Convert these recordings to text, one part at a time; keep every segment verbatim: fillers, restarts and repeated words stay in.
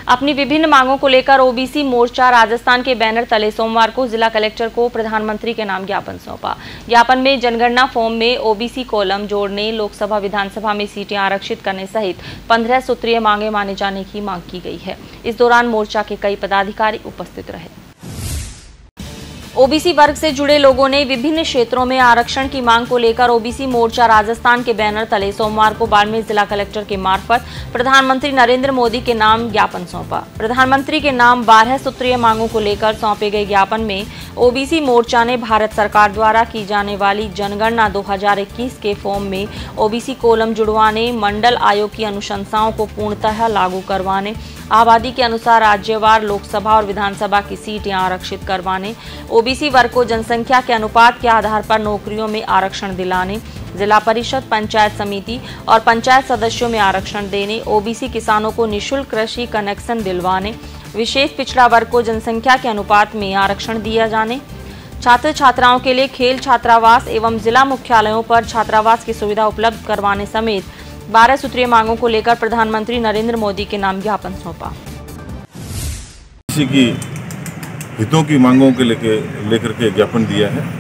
अपनी विभिन्न मांगों को लेकर ओबीसी मोर्चा राजस्थान के बैनर तले सोमवार को जिला कलेक्टर को प्रधानमंत्री के नाम ज्ञापन सौंपा। ज्ञापन में जनगणना फॉर्म में ओबीसी कॉलम जोड़ने, लोकसभा विधानसभा में सीटें आरक्षित करने सहित पंद्रह सूत्रीय मांगे माने जाने की मांग की गई है। इस दौरान मोर्चा के कई पदाधिकारी उपस्थित रहे। ओबीसी वर्ग से जुड़े लोगों ने विभिन्न क्षेत्रों में आरक्षण की मांग को लेकर ओबीसी मोर्चा राजस्थान के बैनर तले सोमवार को बाड़मेर जिला कलेक्टर के मार्फत प्रधानमंत्री नरेंद्र मोदी के नाम ज्ञापन सौंपा। प्रधानमंत्री के नाम बारह सूत्रीय मांगों को लेकर सौंपे गए ज्ञापन में ओबीसी मोर्चा ने भारत सरकार द्वारा की जाने वाली जनगणना दो हजार इक्कीस के फॉर्म में ओबीसी कॉलम जुड़वाने, मंडल आयोग की अनुशंसाओं को पूर्णतः लागू करवाने, आबादी के अनुसार राज्यवार लोकसभा और विधानसभा की सीटें आरक्षित करवाने, ओबीसी वर्ग को जनसंख्या के अनुपात के आधार पर नौकरियों में आरक्षण दिलाने, जिला परिषद, पंचायत समिति और पंचायत सदस्यों में आरक्षण देने, ओबीसी किसानों को निःशुल्क कृषि कनेक्शन दिलवाने, विशेष पिछड़ा वर्ग को जनसंख्या के अनुपात में आरक्षण दिया जाने, छात्र छात्राओं के लिए खेल छात्रावास एवं जिला मुख्यालयों पर छात्रावास की सुविधा उपलब्ध करवाने समेत बारह सूत्रीय मांगों को लेकर प्रधानमंत्री नरेंद्र मोदी के नाम ज्ञापन सौंपा। किसी की हितों की मांगों के लेके लेकर के ज्ञापन दिया है,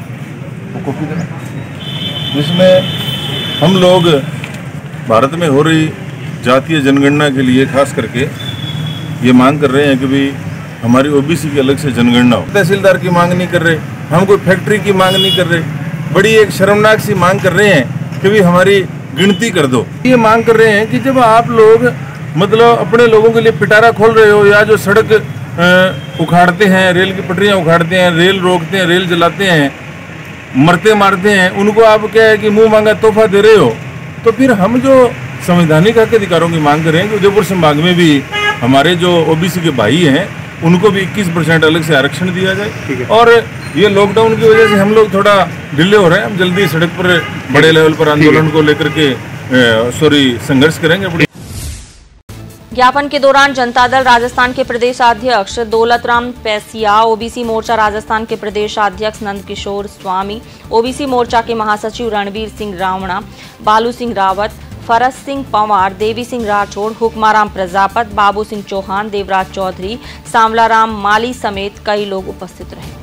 जिसमें हम लोग भारत में हो रही जातीय जनगणना के लिए खास करके ये मांग कर रहे हैं कि भाई हमारी ओबीसी की अलग से जनगणना हो। तहसीलदार की मांग नहीं कर रहे, हम कोई फैक्ट्री की मांग नहीं कर रहे, बड़ी एक शर्मनाक सी मांग कर रहे हैं कि भाई हमारी गिनती कर दो। ये मांग कर रहे हैं कि जब आप लोग मतलब अपने लोगों के लिए पिटारा खोल रहे हो या जो सड़क उखाड़ते हैं, रेल की पटरियां उखाड़ते हैं, रेल रोकते हैं, रेल जलाते हैं, मरते मारते हैं, उनको आप क्या है कि मुंह मांगा तोहफा दे रहे हो। तो फिर हम जो संवैधानिक हक अधिकारों की मांग कर रहे हैं कि उदयपुर संभाग में भी हमारे जो ओबीसी के भाई हैं उनको भी इक्कीस परसेंट अलग से आरक्षण दिया जाए। और ये लॉकडाउन की वजह से हम लोग थोड़ा डिले हो रहे हैं, हम जल्दी सड़क पर बड़े लेवल पर आंदोलन को लेकर के सॉरी संघर्ष करेंगे। ज्ञापन के दौरान जनता दल राजस्थान के प्रदेशाध्यक्ष दौलतराम पैसिया, ओबीसी मोर्चा राजस्थान के प्रदेशाध्यक्ष नंद किशोर स्वामी, ओबीसी मोर्चा के महासचिव रणवीर सिंह रावणा, बालू सिंह रावत, फरस सिंह पंवार, देवी सिंह राठौड़, हुक्माराम प्रजापत, बाबू सिंह चौहान, देवराज चौधरी, सांवलाराम माली समेत कई लोग उपस्थित रहे।